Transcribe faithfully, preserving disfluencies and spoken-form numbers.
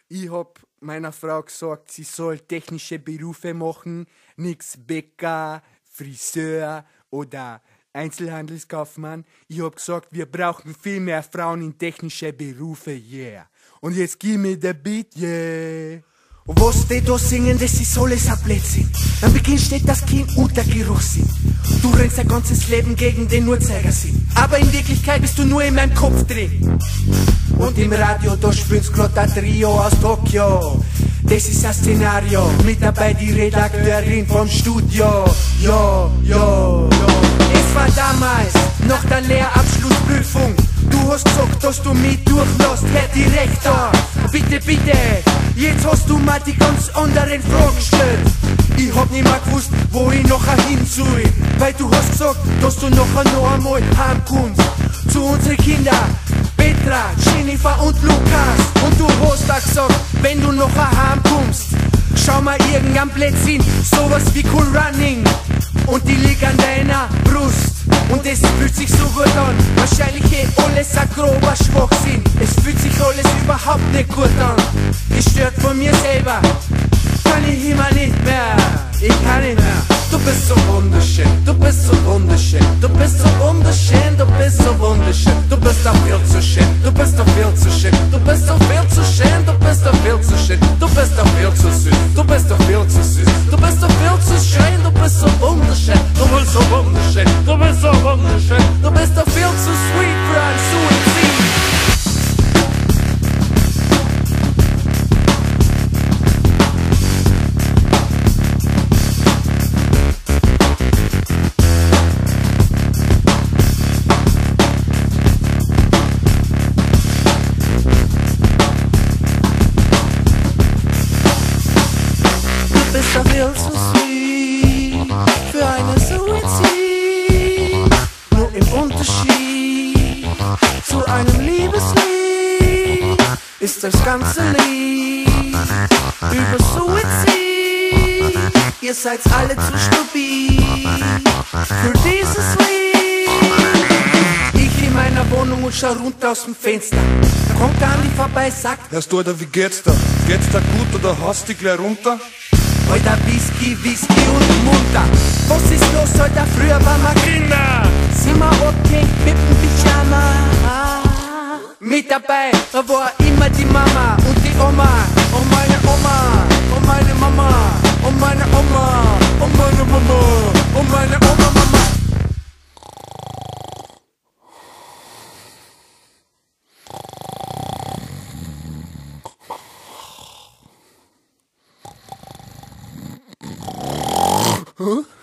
Ich hab meiner Frau gesagt, sie soll technische Berufe machen, nix Bäcker, Friseur oder Einzelhandelskaufmann. Ich hab gesagt, wir brauchen viel mehr Frauen in technische Berufe, yeah. Und jetzt gib mir der Beat, yeah. Und was die da singen, das ist alles ein Blödsinn. Am Beginn steht das Kind und der Geruchssinn. Du rennst dein ganzes Leben gegen den Uhrzeigersinn. Aber in Wirklichkeit bist du nur in meinem Kopf drin. Und im Radio, da spielt's grad ein Trio aus Tokio. Das ist ein Szenario, mit dabei die Redakteurin vom Studio. Jo, jo, jo. Es war damals nach der Lehrabschlussprüfung. Du hast gesagt, dass du mich durchlässt, Herr Direktor. Bitte, bitte, jetzt hast du mal die ganz anderen Fragen gestellt. Ich hab nicht mehr gewusst, wo ich nachher hin soll. Weil du hast gesagt, dass du nachher noch einmal heimkommst. Zu unseren Kindern, Petra, Jennifer und Lukas. Und du hast auch gesagt, wenn du nachher heimkommst, schau mal irgendein Plätzchen, sowas wie Cool Running. Und die liegt an deiner Brust. Und es fühlt sich so gut an. Wahrscheinlich eh alles ein grober Schwachsinn. Es fühlt sich alles überhaupt nicht gut an. Gestört von mir selber kann ich immer nicht mehr. Ich kann nicht mehr. Du bist so wunderschön, du bist so wunderschön, du bist so wunderschön, du bist so wunderschön, du bist doch viel zu schön, du bist doch viel zu schön, du bist doch viel zu schön, du bist doch viel zu schön, du bist doch viel zu süß, du bist doch viel zu süß, du bist doch viel zu schön, du bist so wunderschön, du bist so wunderschön, du bist so wunderschön, du bist doch viel zu sweet für ein Suizid. Du bist doch viel zu sweet für eine Suizid. Nur im Unterschied zu einem Liebeslied ist das ganze Lied über Suizid. Ihr seid alle zu stabil für dieses Lied. Ich in meiner Wohnung und schau runter aus dem Fenster. Da kommt der Andi vorbei, sagt: Hörst du, Alter, wie geht's da? Geht's da gut oder hast du dich gleich runter? Heute Whisky, Whisky und munter. Was ist los heute? Früher waren wir Kinder. Sind wir abgehängt mit dem Pyjama. Mit dabei war immer die Mama und die Oma. Und meine Oma, und meine Mama, und meine Oma, und meine Mama, und meine Oma, Mama. Huh?